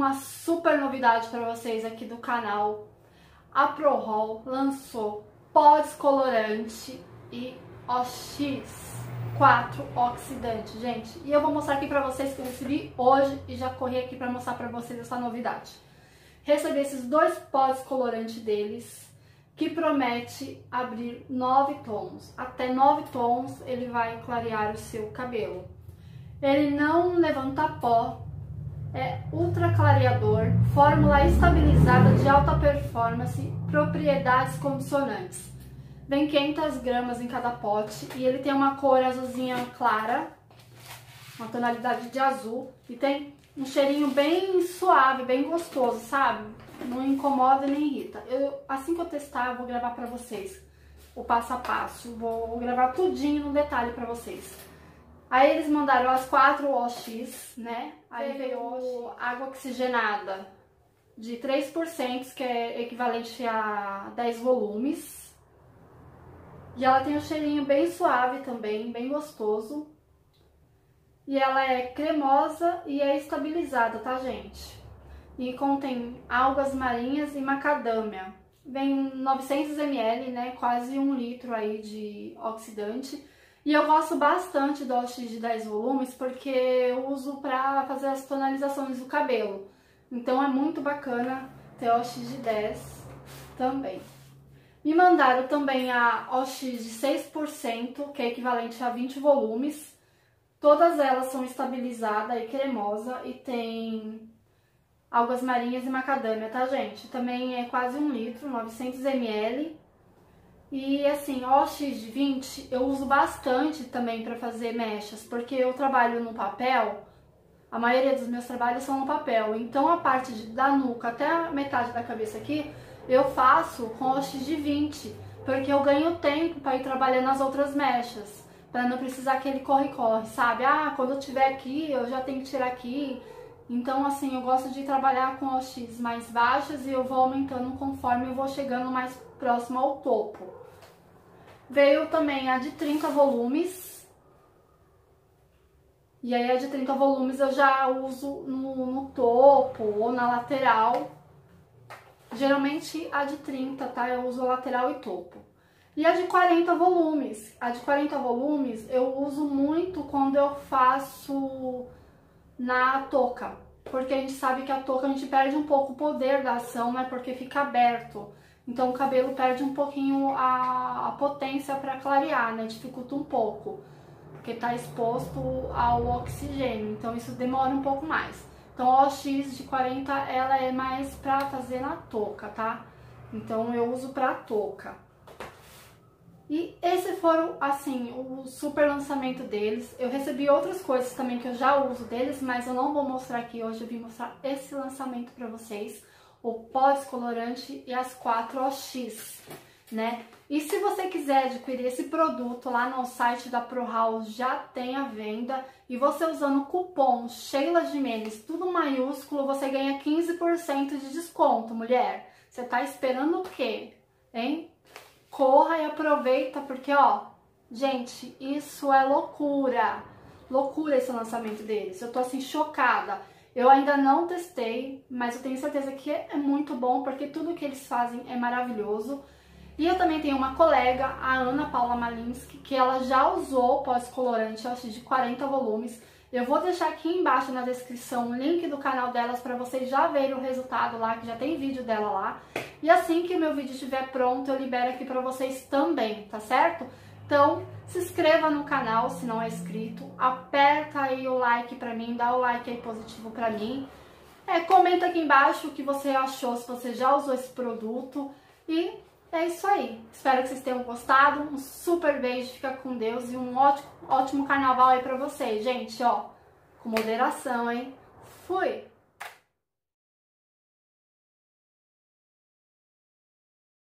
uma super novidade para vocês aqui do canal. A ProHaul lançou pó descolorante e OX4 oxidante, gente. E eu vou mostrar aqui para vocês que eu recebi hoje e já corri aqui para mostrar para vocês essa novidade. Recebi esses dois pó descolorantes deles, que promete abrir 9 tons. Até 9 tons ele vai clarear o seu cabelo. Ele não levanta pó, é ultra clareador, fórmula estabilizada de alta performance, propriedades condicionantes. Vem 500 gramas em cada pote e ele tem uma cor azulzinha clara, uma tonalidade de azul, e tem um cheirinho bem suave, bem gostoso, sabe? Não incomoda nem irrita. Assim que eu testar, eu vou gravar pra vocês o passo a passo, vou gravar tudinho no detalhe pra vocês. Aí eles mandaram as 4 OX, né? Aí veio água oxigenada de 3%, que é equivalente a 10 volumes. E ela tem um cheirinho bem suave também, bem gostoso. E ela é cremosa e é estabilizada, tá, gente? E contém algas marinhas e macadâmia. Vem 900 ml, né? Quase 1 litro aí de oxidante. E eu gosto bastante do OX de 10 volumes porque eu uso pra fazer as tonalizações do cabelo. Então é muito bacana ter OX de 10 também. Me mandaram também a OX de 6%, que é equivalente a 20 volumes. Todas elas são estabilizadas e cremosa e tem algas marinhas e macadâmia, tá, gente? Também é quase 1 litro, 900 ml. E assim, OX de 20 eu uso bastante também para fazer mechas, porque eu trabalho no papel, a maioria dos meus trabalhos são no papel, então a parte da nuca até a metade da cabeça aqui, eu faço com OX de 20, porque eu ganho tempo para ir trabalhando as outras mechas, para não precisar aquele corre-corre, sabe? Ah, quando eu tiver aqui, eu já tenho que tirar aqui. Então, assim, eu gosto de trabalhar com OX mais baixas e eu vou aumentando conforme eu vou chegando mais próximo ao topo. Veio também a de 30 volumes. E aí a de 30 volumes eu já uso no topo ou na lateral. Geralmente a de 30, tá? Eu uso lateral e topo. E a de 40 volumes. A de 40 volumes eu uso muito quando eu faço na touca, porque a gente sabe que a touca a gente perde um pouco o poder da ação, né, porque fica aberto, então o cabelo perde um pouquinho a potência para clarear, né, dificulta um pouco, porque tá exposto ao oxigênio, então isso demora um pouco mais. Então a OX de 40 ela é mais para fazer na touca, tá? Então eu uso para touca. E esses foram, assim, o super lançamento deles. Eu recebi outras coisas também que eu já uso deles, mas eu não vou mostrar aqui hoje. Eu vim mostrar esse lançamento pra vocês, o pó descolorante e as 4 OX, né? E se você quiser adquirir esse produto lá no site da ProHaul, já tem à venda. E você usando o cupom Sheila Jimenez, tudo maiúsculo, você ganha 15% de desconto, mulher. Você tá esperando o quê, hein? Corra e aproveita, porque, ó, gente, isso é loucura. Loucura esse lançamento deles. Eu tô, assim, chocada. Eu ainda não testei, mas eu tenho certeza que é muito bom, porque tudo que eles fazem é maravilhoso. E eu também tenho uma colega, a Ana Paula Malinski, que ela já usou o pó descolorante, eu acho, de 40 volumes. Eu vou deixar aqui embaixo na descrição o link do canal delas para vocês já verem o resultado lá, que já tem vídeo dela lá. E assim que o meu vídeo estiver pronto, eu libero aqui para vocês também, tá certo? Então, se inscreva no canal se não é inscrito, aperta aí o like pra mim, dá o like aí positivo pra mim. Comenta aqui embaixo o que você achou, se você já usou esse produto. E é isso aí. Espero que vocês tenham gostado. Um super beijo, fica com Deus e um ótimo carnaval aí pra vocês, gente, ó. Com moderação, hein? Fui!